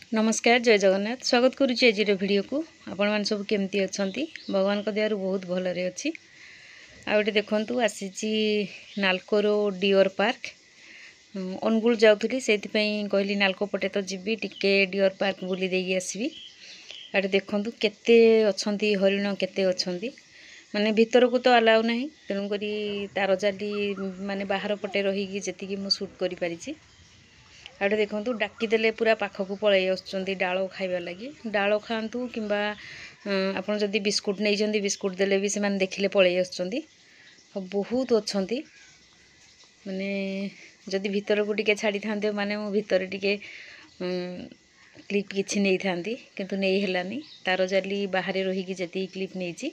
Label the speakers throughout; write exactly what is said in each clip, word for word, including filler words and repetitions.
Speaker 1: नमस्कार जय जगन्नाथ स्वागत करुच्ची आज वीडियो को आपण मैंने सब केमती अच्छा भगवान का दयार बहुत भलरे अच्छी आउटे देखु आसी नालकोर डियर पार्क अनुगुल जाऊँगी से कहली नालको पटे तो जीवी टिके डियर पार्क बुली देगी आसबि आउटे देखु केते अच्छी हरिण केते अच्छी माने भीतर को तो अलाउ ना तेणुक तार जाली माने बाहर पटे रही जी मु शूट कर पारि आउटे देखु डाकीदेले पूरा पाखक पलि आसुँच डाल खाइबा लगी डाल खातु कि आपड़ जदि बिस्कुट नहीं बिस्कुट देले भी से देखिले पलि आसुँच बहुत अच्छा माने जदि भीतर को टिके छाड़ी था माने मो भीतर टिके क्लिप किछि नहीं थांती किंतु नहीं हेलानी तार जाली बाहर रही जी क्लिप नहीं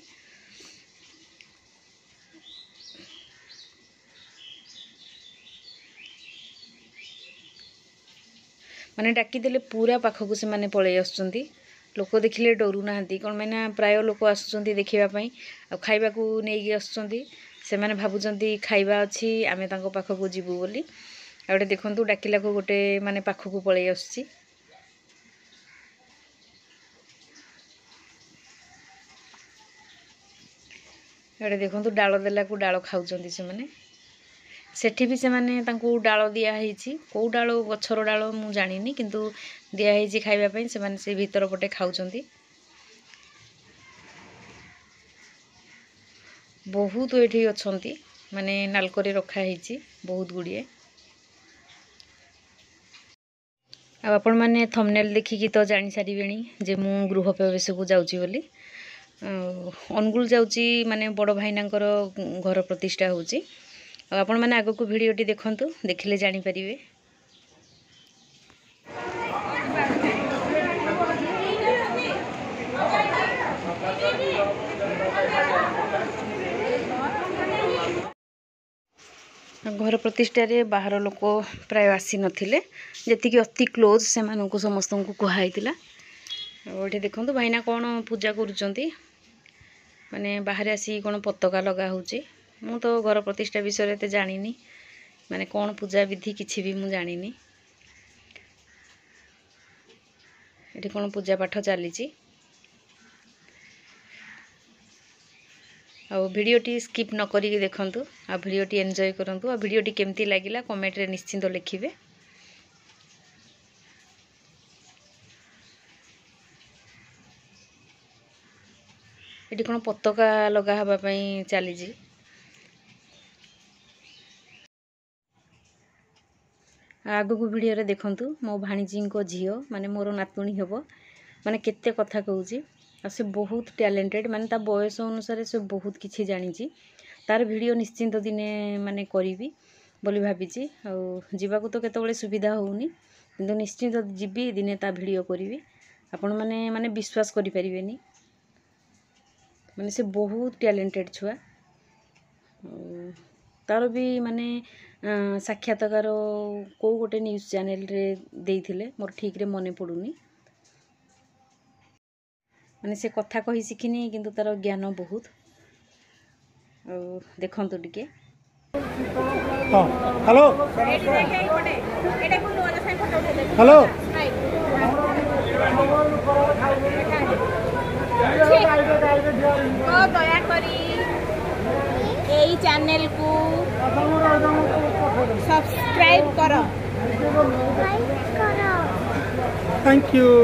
Speaker 1: माने डाकीदेले पूरा पाखक से माने पलि आसुँच लोक देखिले डरू ना कौन मैंने प्राय लोक आसुँच देखापी आ खाइबा को नहीं आसुँच से मैंने भावुंट खाइबा अच्छी आमे तांको पाखक जीवु बोली आउटे देखु डाकिला को गोटे माने पाखक पलि आसुँच आउटे देखु डाल देला को डाल खाऊँ से मैंने सेठी भी से माने तांको डाल दिया कौ डाल गछर डाल मु जानी किंतु दिया खाइबा से माने से भीतर पटे खाऊँ बहुत ये अच्छा माने नालकोरे रखाही बहुत गुड़िए आपण मैंने थंबनेल देखिकी तो जानी सारे जे मु गृह प्रवेश को जाऊँगी बोली अनुगुल जाऊँगी माने बड़ भाईनांकर घर प्रतिष्ठा होची आपण मैंने आग को भिडटी देखु देखिले जानीपारे घर प्रतिष्ठा रे बाहर लोक प्राय आसी नथिले जेतिकी अति क्लोज से मानू समस्त को कहुई ये देखो भाईना कौन पूजा करुँच माने बाहर आसी कौन पताका लगा होची मु तो घर प्रतिष्ठा विषय तो जानी माने कौन पूजा विधि किछि भी मु जानी ये कौन पूजा पाठ चली आ भिडटी स्किप न करिक देखंतु आ भिडटी एंजॉय करंतु आ भिडटी केमती लागिला कमेंट रे निश्चिंत लिखिबे ये कौन पताका लगा हवा पई चली आग को भिडियो रे देखंतु मो भाणीजी को झियो माने मोर नातुणी हेबो माने केते कथा कहूची आ से बहुत टैलेंटेड माने ता बयस अनुसार से बहुत किछि जानिची तार वीडियो निश्चिंत दिने माने करिवि बोली भाबिची आ जीवा को तो केतबेले सुविधा होउनी किंतु निश्चिंत जीबी दिने ता वीडियो करिवि आपण माने माने विश्वास करि परिबेनी माने से बहुत टैलेंटेड छुआ तार भी माने साक्षात्कार को गोटे न्यूज चैनल रे देइथिले मोर ठीक रे मने पडुनी माने से कथा कहि सिखिनी किंतु तार ज्ञान बहुत देखंतु टिके
Speaker 2: हेलो हेलो
Speaker 3: दया करी यही चैनल को सब्सक्राइब करो
Speaker 2: थैंक यू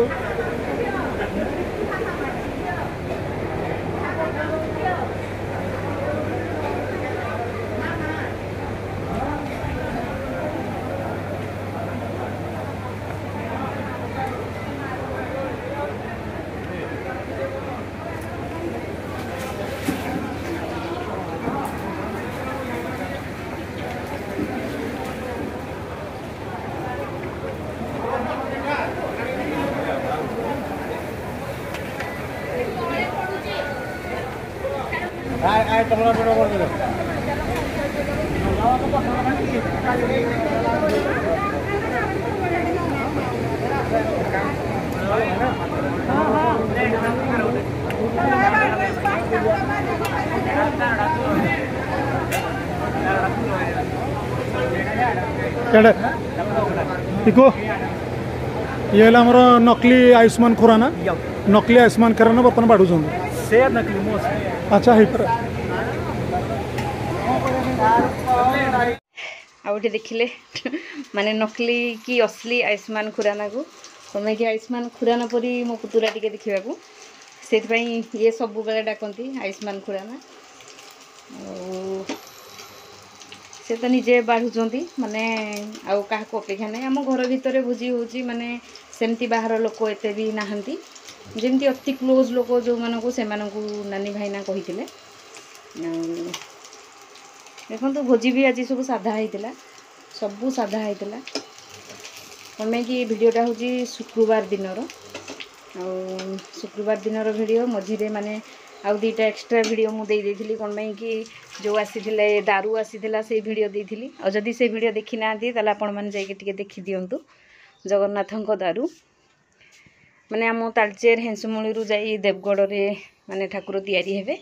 Speaker 2: आय आय तमरा बड़ कर दे केड़े इको ये है हमरो नकली आयुष्मान खुराना नकली आयुष्मान खुराना बर्तन बाढ़ुछन
Speaker 4: से नकली मोस
Speaker 2: अच्छा है पर
Speaker 1: आउटे देखिले माने नकली कि असली आयुष्मान खुराना को तमें कि आयुष्मान खुराना परी मो पुतुरा टिके देखा से ये सब बेले डाकती आयुष्मान खुराना से तो निजे बाढ़ुंट माने आउ क्या अपेक्षा ना आम घर भितर भोजी होची माने सेमती बाहर लोक एत भी नहांती जमती अति क्लोज लोक जो मानक से नानी भाईना कही देखो भोजी भी आज सब साधा होता सबू साधा होता कमें कि वीडियोटा हूँ शुक्रवार दिनर आ शुक्रवार दिनर वीडियो मझे माने आउ दुईटा एक्सट्रा वीडियो मुझे देती कौन पाई कि जो आसी दारू आसीला से वीडियो देती और जदि से वीडियो देखी ना आपण मैंने जाइए देखी दिंतु जगन्नाथ दारू माने आम तालचेर हेंसुमूलू जा देवगढ़ में माने ठाकुर तैयारी हेबे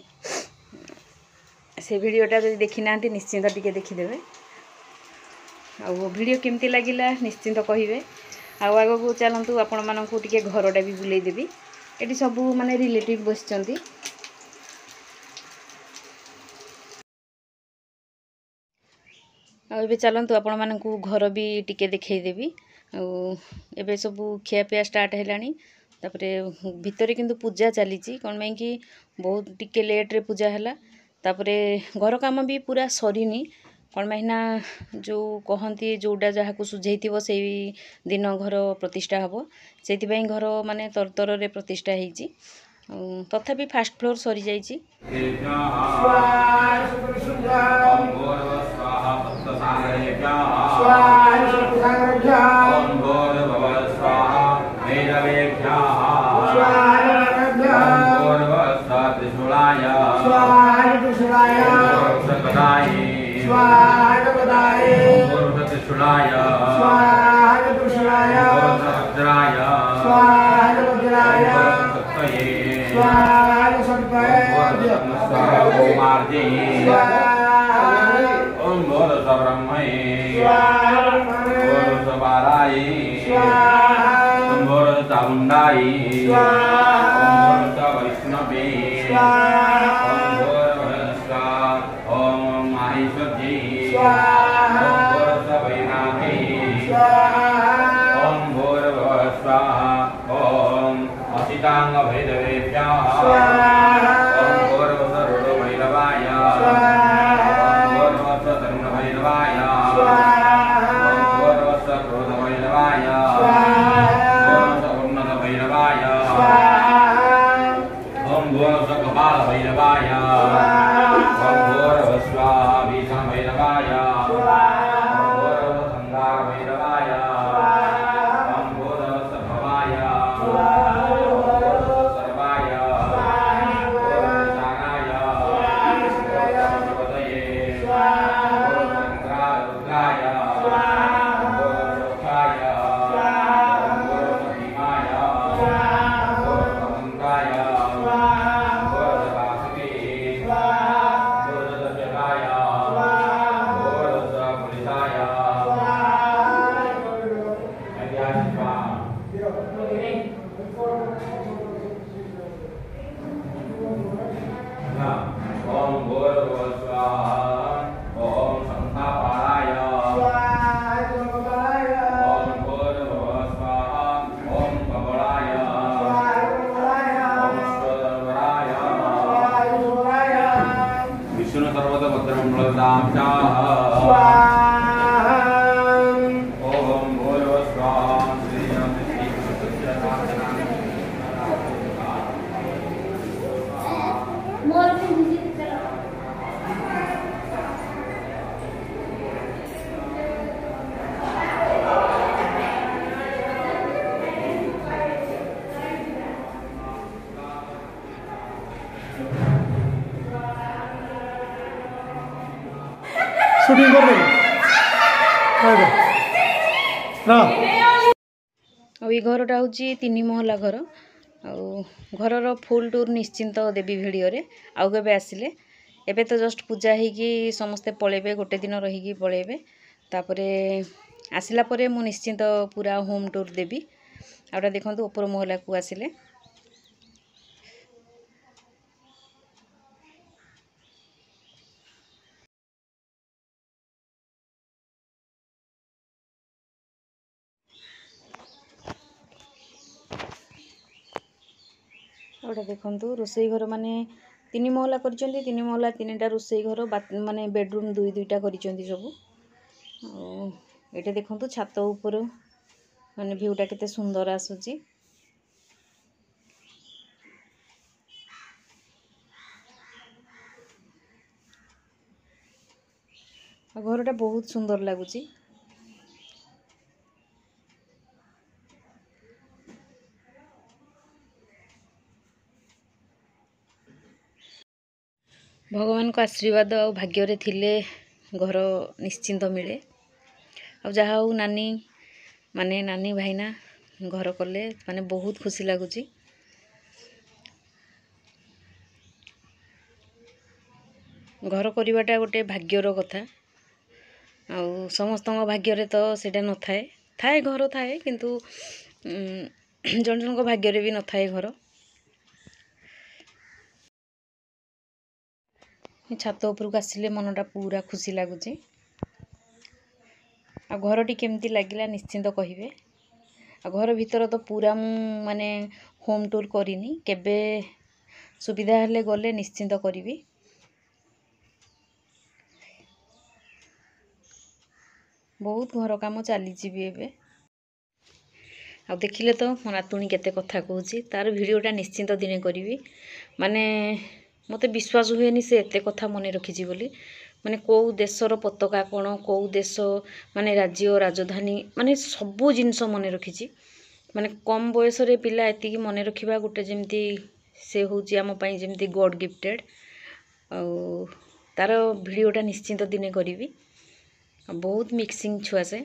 Speaker 1: से वीडियोटा जब देखी ना निश्चिंत टिके देखीदे आ वीडियो केमती लगिला निश्चिंत कहे आग को चलतु आपण मानक टिके घरटा भी बुले देवी ये सब माने रिलेटिव बसचंती आ चलतु आपण मानक घर भी टिके देखईदेवी आबे सब खियापिया स्टार्ट है तापरे भितर किंतु पूजा चली कौन पाई कि बहुत टिके लेट रे पूजा है तापरे घर काम भी पूरा सरीनी कौन पाइना जो कहती जोटा जहाँ को सुझे से दिन घर प्रतिष्ठा हम से घर माने तरतर रे प्रतिष्ठा होती तथापि फास्ट फ्लोर सरी जाइए
Speaker 2: शूटिंग कर
Speaker 1: ये घरटा हूँ तीन महला घर आर फुल टूर निश्चिंत देवी भिडियो आउ के आसिले एबे तो जस्ट पूजा होगी समस्ते पलैबे गोटे दिन रहीकि पलैबे तापरे आसिला परे मु निश्चिंत पूरा होम टूर देवी आउटा देखंतु ऊपर महला को आसिले आउटा देखंतु रोसई घर माने तीन महला करिसेंती तीन महला तीनटा रोसई घर माने बेडरूम दुई दुईटा करिसेंती सब एटे देखंतु छात ऊपर माने व्यूटा केते सुंदर आसुची घरटा बहुत सुंदर लगुची भगवान को आशीर्वाद और भाग्य थिले घर निश्चिंत मिले आ जहा हो नानी माने नानी भाईना घर कले माने बहुत खुशी लगुची घर करवाटा गोटे भाग्यर कथा आ समस्त भाग्य तो सेटा न थाए थाए घर थाए किंतु जन जन भाग्य भी न थाए घर छात उपरକୁ आसिले मनटा पूरा खुशी लगुची आ घरटी केमती लागिला निश्चिंत कहिबे आ घर भीतर तो पूरा मु माने होम टूर करिनी केबे सुविधा हेले गले निश्चिंत करिवि बहुत घर काम चली भी एबे आ देखिले तो मो नातुणी केते कथा कहूची तार वीडियोटा निश्चिंत दिने करिवि माने मते विश्वास हुएनी से एते कथा मने रखिची बोली माने को देशर पताका कोन को देश माने राज्य राजधानी माने सबु जिंस मने रखिची माने कम बयस रे पिला एति की मने रखिबा गुटे जेमती से होची हम पई जेमती गॉड गिफ्टेड आ तार वीडियोटा निश्चिंत दिने करिवि बहुत मिक्सिंग छुआ से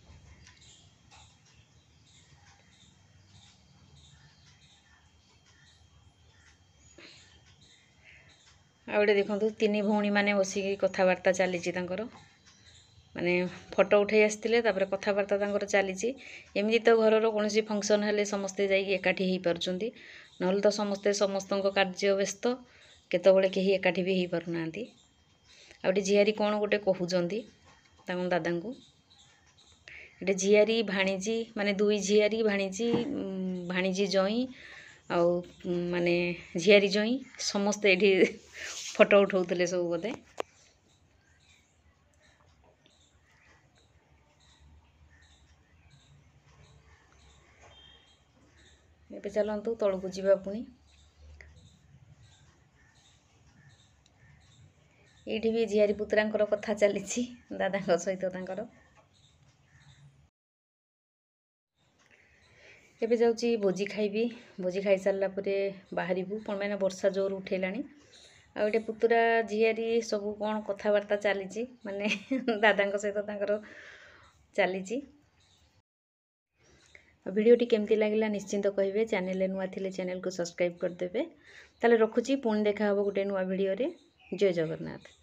Speaker 1: आउटे देखंतु तीन भौणी माने बसी कथावार्ता चली माने फोटो उठे आसते कथावार्ता तांकर चली एमती तो घर कौन फंक्शन हेले समस्ते जाइए एकाठी हो पार्टी ना तो समस्ते समस्त कार्य व्यस्त केतबले कहीं एकाठी भी हो पारना आउटे झियारी कौन गोटे कहउजंती तांको दादा को एटे झियारी भाणीजी माने दुई झियारी भाणीजी भाणीजी जई आ माने झियारी जई समस्ते एठी फोटो उठाउतले सब बोधे एबे चलंतु तळकु जीवा पुणी एठी भी झियारी पुत्रांकर कथा चलीछि दादा सहित तांकर एबे जाउची भोजी खाइबी भोजी खाई सारला परे बाहरिबू पण मैंने वर्षा जोर उठेलानी आ गोटे पुतुरा झियारी सब कौन कथावार्ता चली माने दादा सहित तांकर चली वीडियोटी केमती लगिला निश्चिंत कहिबे चैनल नुआ थिले चैनल को सब्सक्राइब करदेबे ताले रखुची पुणी देखा हबो गोटे नुआ वीडियो रे जय जगन्नाथ।